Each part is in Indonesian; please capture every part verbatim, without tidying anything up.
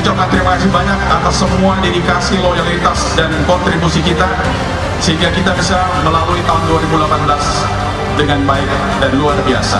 ucapkan terima kasih banyak atas semua dedikasi, loyalitas, dan kontribusi kita, sehingga kita bisa melalui tahun dua ribu delapan belas dengan baik dan luar biasa.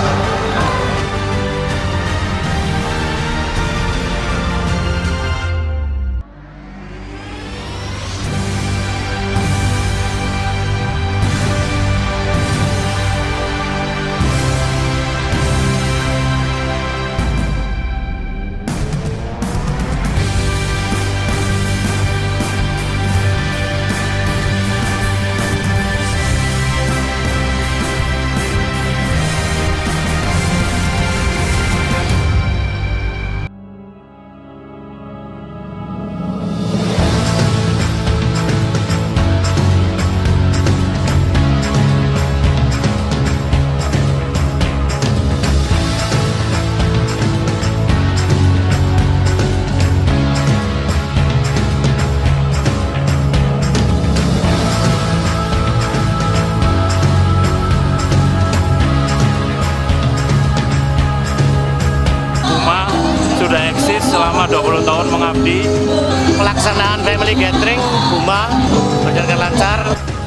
Sudah eksis selama dua puluh tahun mengabdi. Pelaksanaan family gathering Puma berjalan lancar.